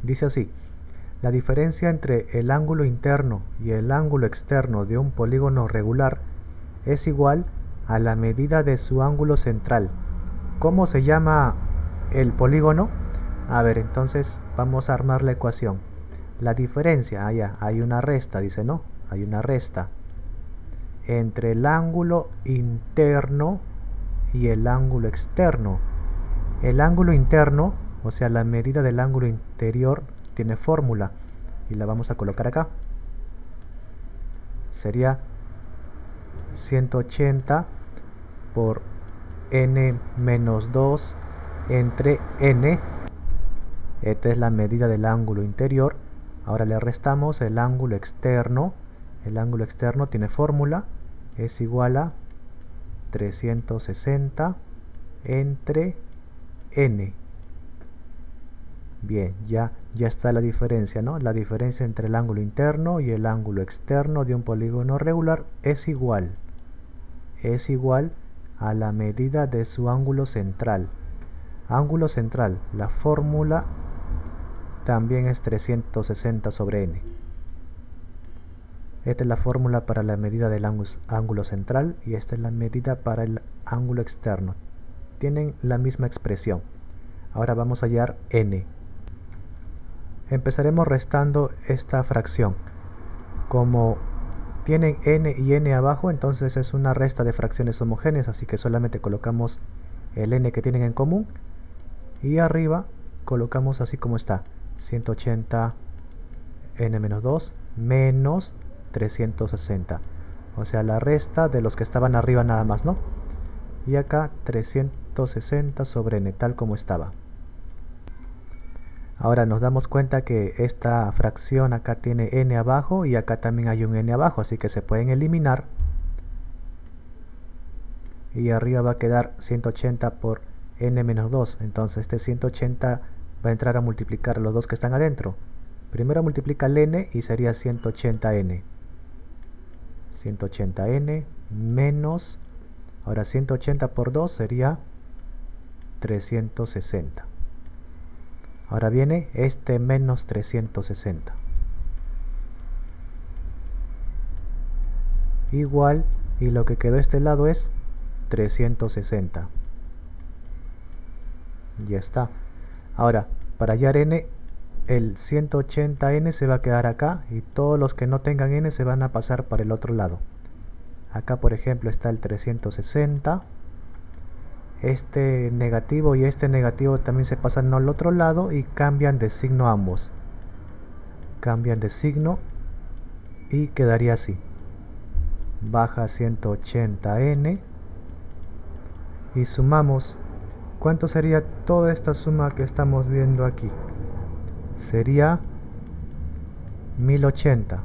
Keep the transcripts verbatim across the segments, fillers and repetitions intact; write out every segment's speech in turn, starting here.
Dice así: la diferencia entre el ángulo interno y el ángulo externo de un polígono regular es igual a la medida de su ángulo central. ¿Cómo se llama el polígono? A ver, entonces vamos a armar la ecuación. La diferencia, allá hay una resta, dice, no, hay una resta entre el ángulo interno y el ángulo externo. El ángulo interno, o sea, la medida del ángulo interior, tiene fórmula y la vamos a colocar acá. Sería ciento ochenta por n menos dos entre n. Esta es la medida del ángulo interior. Ahora le restamos el ángulo externo. El ángulo externo tiene fórmula, es igual a trescientos sesenta entre n. Bien, ya, ya está la diferencia, ¿no? La diferencia entre el ángulo interno y el ángulo externo de un polígono regular es igual. Es igual a la medida de su ángulo central. Ángulo central, la fórmula también es trescientos sesenta sobre n. Esta es la fórmula para la medida del ángulo central y esta es la medida para el ángulo externo. Tienen la misma expresión. Ahora vamos a hallar n. Empezaremos restando esta fracción. Como tienen n y n abajo, entonces es una resta de fracciones homogéneas, así que solamente colocamos el n que tienen en común y arriba colocamos así como está, ciento ochenta n menos dos menos trescientos sesenta, o sea, la resta de los que estaban arriba nada más, ¿no? Y acá trescientos sesenta sobre n, tal como estaba. Ahora nos damos cuenta que esta fracción acá tiene n abajo y acá también hay un n abajo, así que se pueden eliminar. Y arriba va a quedar ciento ochenta por n menos dos. Entonces este ciento ochenta va a entrar a multiplicar los dos que están adentro. Primero multiplica el n y sería ciento ochenta n. ciento ochenta n menos, ahora ciento ochenta por dos sería trescientos sesenta. Ahora viene este menos trescientos sesenta. Igual, y lo que quedó a este lado es trescientos sesenta. Ya está. Ahora, para hallar n, el ciento ochenta n se va a quedar acá y todos los que no tengan n se van a pasar para el otro lado. Acá, por ejemplo, está el trescientos sesenta. Este negativo y este negativo también se pasan al otro lado y cambian de signo ambos. Cambian de signo y quedaría así. Baja ciento ochenta n y sumamos. ¿Cuánto sería toda esta suma que estamos viendo aquí? Sería mil ochenta.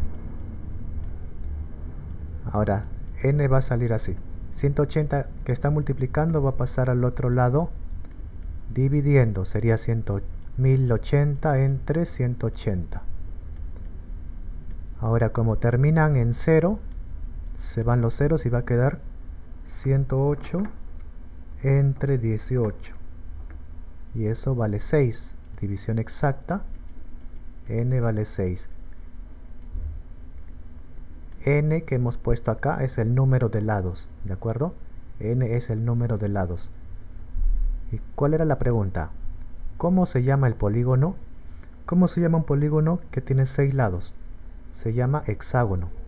Ahora, n va a salir así. ciento ochenta que está multiplicando va a pasar al otro lado dividiendo. Sería mil ochenta entre ciento ochenta. Ahora, como terminan en cero, se van los ceros y va a quedar ciento ocho entre dieciocho. Y eso vale seis. División exacta. N vale seis. N que hemos puesto acá es el número de lados, ¿de acuerdo? N es el número de lados. ¿Y cuál era la pregunta? ¿Cómo se llama el polígono? ¿Cómo se llama un polígono que tiene seis lados? Se llama hexágono.